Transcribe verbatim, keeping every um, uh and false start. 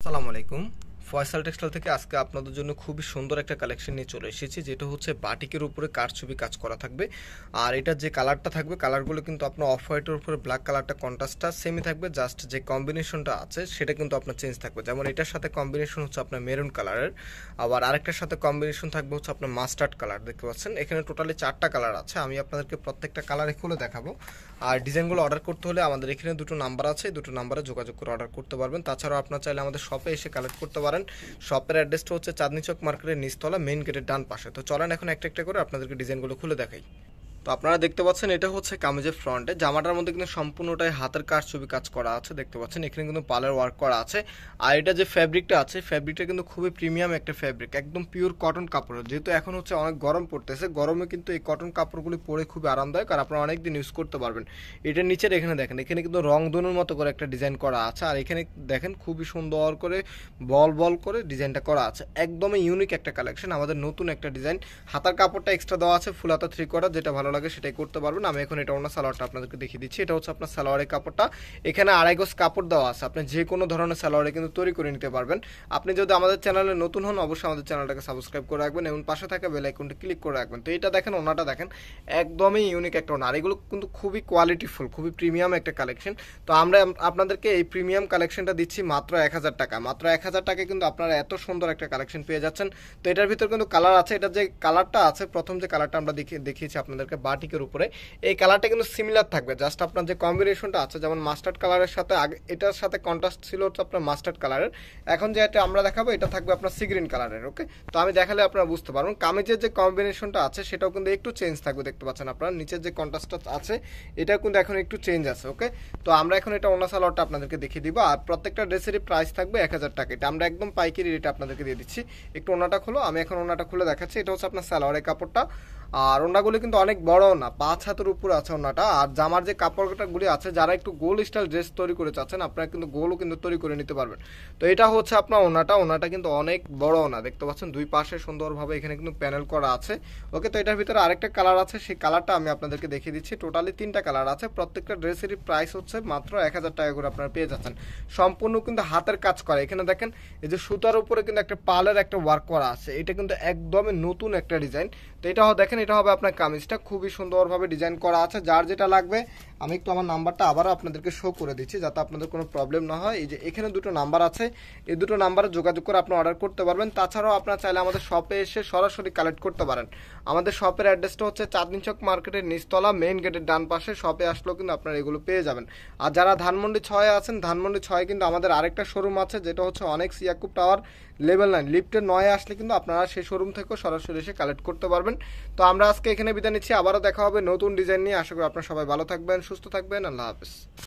আসসালামু আলাইকুম। ফয়সাল টেক্সটাইল থেকে আজকে আপনাদের জন্য খুবই সুন্দর একটা কালেকশন নিয়ে চলে এসেছি, যেটা হচ্ছে বাটিকের উপরে কারচুপি কাজ করা থাকবে। আর এটার যে কালারটা থাকবে, কালারগুলো কিন্তু আপনার অফ হোয়াইটের উপরে ব্ল্যাক কালারটা কন্ট্রাস্টটা সেমই থাকবে, জাস্ট যে কম্বিনেশনটা আছে সেটা কিন্তু আপনার চেঞ্জ থাকবে। যেমন এটার সাথে কম্বিনেশন হচ্ছে আপনার মেরুন কালারের, আবার আরেকটার সাথে কম্বিনেশন থাকবে হচ্ছে আপনার মাস্টার্ড কালার। দেখতে পাচ্ছেন এখানে টোটালি চারটা কালার আছে, আমি আপনাদেরকে প্রত্যেকটা কালারে খুলে দেখাবো। আর ডিজাইনগুলো অর্ডার করতে হলে আমাদের এখানে দুটো নাম্বার আছে, দুটো নাম্বারে যোগাযোগ করে অর্ডার করতে পারবেন। তাছাড়াও আপনার চাইলে আমাদের শপে এসে কালেক্ট করতে পারেন। শপের অ্যাড্রেসটা হচ্ছে চাঁদনী চক মার্কেটের নিচতলা, মেইন গেটের ডান পাশে। তো চলেন এখন একটা একটা করে আপনাদেরকে ডিজাইনগুলো খুলে দেখাই। তো আপনারা দেখতে পাচ্ছেন এটা হচ্ছে কামিজের ফ্রন্টে, জামাটার মধ্যে কিন্তু সম্পূর্ণটাই হাতের কাজ ছবি কাজ করা আছে। দেখতে পাচ্ছেন এখানে কিন্তু পালের ওয়ার্ক করা আছে। আর এটা যে ফ্যাব্রিকটা আছে, ফ্যাব্রিকটা কিন্তু খুবই প্রিমিয়াম একটা ফ্যাব্রিক, একদম পিওর কটন কাপড়ের। যেহেতু এখন হচ্ছে অনেক গরম পড়তেছে, গরমে কিন্তু এই কটন কাপড়গুলি পরে খুবই আরামদায়ক, আর আপনারা অনেকদিন ইউজ করতে পারবেন। এটার নিচের এখানে দেখেন, এখানে কিন্তু রংধনুর মতো করে একটা ডিজাইন করা আছে। আর এখানে দেখেন খুবই সুন্দর করে বল বল করে ডিজাইনটা করা আছে, একদমই ইউনিক একটা কালেকশন, আমাদের নতুন একটা ডিজাইন। হাতার কাপড়টা এক্সট্রা দেওয়া আছে ফুল হাতা থ্রি কোয়ার্টার, যেটা ভালো লাগে সেটাই করতে পারবেন। আমি এখন এটা ওনার সালোয়ারটা আপনাদেরকে দেখিয়ে দিচ্ছি। এটা হচ্ছে আপনার সালোয়ারের কাপড়টা, এখানে আড়াই গজ কাপড় দেওয়া আছে, আপনি যে কোনো ধরনের সালোয়ারে কিন্তু তৈরি করে নিতে পারবেন। আপনি যদি আমাদের চ্যানেলে নতুন হন, অবশ্যই আমাদের চ্যানেলটাকে সাবস্ক্রাইব করে রাখবেন এবং পাশে থাকা বেল আইকনটা ক্লিক করে রাখবেন। তো এটা দেখেন, ওনাটা দেখেন, একদমই ইউনিক একটা ওনা। আর এগুলো কিন্তু খুবই কোয়ালিটিফুল, খুবই প্রিমিয়াম একটা কালেকশন। তো আমরা আপনাদেরকে এই প্রিমিয়াম কালেকশনটা দিচ্ছি মাত্র এক হাজার টাকা। মাত্র এক হাজার টাকায় কিন্তু আপনারা এত সুন্দর একটা কালেকশন পেয়ে যাচ্ছেন। তো এটার ভিতর কিন্তু কালার আছে, এটা যে কালারটা আছে, প্রথম যে কালারটা আমরা দেখিয়ে দেখিয়েছি আপনাদেরকে বাটিকের উপরে, এই কালারটা কিন্তু সিমিলার থাকবে, জাস্ট আপনার যে কম্বিনেশনটা আছে, যেমন মাস্টার্ড কালারের সাথে আগে এটার সাথে কন্ট্রাস্ট ছিল হচ্ছে আপনার মাস্টার্ড কালারের, এখন যে এটা আমরা দেখাবো এটা থাকবে আপনার সি গ্রিন কালারের। ওকে, তো আমি দেখালে আপনারা বুঝতে পারবেন। কামিজের যে কম্বিনেশনটা আছে সেটাও কিন্তু একটু চেঞ্জ থাকবে, দেখতে পাচ্ছেন আপনারা নিচের যে কন্ট্রাস্টটা আছে এটাও কিন্তু এখন একটু চেঞ্জ আছে। ওকে, তো আমরা এখন এটা ওনা সালোয়ারটা আপনাদেরকে দেখিয়ে দিব। আর প্রত্যেকটা ড্রেসেরই প্রাইস থাকবে এক হাজার টাকা। এটা আমরা একদম পাইকারি রেটে আপনাদেরকে দিয়ে দিচ্ছি। একটু ওনাটা খোলো, আমি এখন ওনাটা খুলে দেখাচ্ছি। এটা হচ্ছে আপনার সালোয়ারের কাপড়টা, আর ওনাগুলো কিন্তু অনেক বড় না, পাঁচ হাতের উপর আছে ওনাটা। আর জামার যে কাপড়গুলি আছে, যারা একটু গোল স্টাইল ড্রেস তৈরি করে চাচ্ছেন, আপনারা কিন্তু গোলও কিন্তু তৈরি করে নিতে পারবেন। তো এটা হচ্ছে আপনার ওনাটা, ওনাটা কিন্তু অনেক বড় ওনা, দেখতে পাচ্ছেন দুই পাশে সুন্দরভাবে এখানে কিন্তু প্যানেল করা আছে। ওকে, তো এটার ভিতরে আরেকটা কালার আছে, সেই কালারটা আমি আপনাদেরকে দেখিয়ে দিচ্ছি। টোটালি তিনটা কালার আছে, প্রত্যেকটা ড্রেসেরই প্রাইস হচ্ছে মাত্র এক হাজার টাকা করে আপনারা পেয়ে যাচ্ছেন। সম্পূর্ণ কিন্তু হাতের কাজ করা, এখানে দেখেন এই যে সুতার উপরে কিন্তু একটা পালের একটা ওয়ার্ক করা আছে, এটা কিন্তু একদমই নতুন একটা ডিজাইন। তো এটা দেখেন, এটা হবে আপনার কামিজটা, খুবই সুন্দরভাবে ডিজাইন করা আছে। যার যেটা লাগবে আমি একটু আমার নাম্বারটা আবারও আপনাদেরকে শো করে দিচ্ছি, যাতে আপনাদের কোনো প্রবলেম না হয়। এই যে এখানে দুটো নাম্বার আছে, এই দুটো নাম্বারে যোগাযোগ করে আপনি অর্ডার করতে পারবেন। তাছাড়াও আপনারা চাইলে আমাদের শপে এসে সরাসরি কালেক্ট করতে পারেন। আমাদের শপের অ্যাড্রেসটা হচ্ছে চাঁদনী চক মার্কেটের নিচতলা, মেইন গেটের ডান পাশে। শপে আসলেও কিন্তু আপনারা এগুলো পেয়ে যাবেন। আর যারা ধানমন্ডি ছয়ে আছেন, ধানমন্ডি ছয়ে কিন্তু আমাদের আরেকটা শোরুম আছে, যেটা হচ্ছে annex Yakub tower level nine, লিফটের নয়ে আসলে কিন্তু আপনারা সেই শোরুম থেকেও সরাসরি এসে কালেক্ট করতে পারবেন। তো আমরা আজকে এখানে বিদায় নিচ্ছি, আবারও দেখা হবে নতুন ডিজাইন নিয়ে। আশা করি আপনারা সবাই ভালো থাকবেন, সুস্থ থাকবেন। আল্লাহ হাফেজ।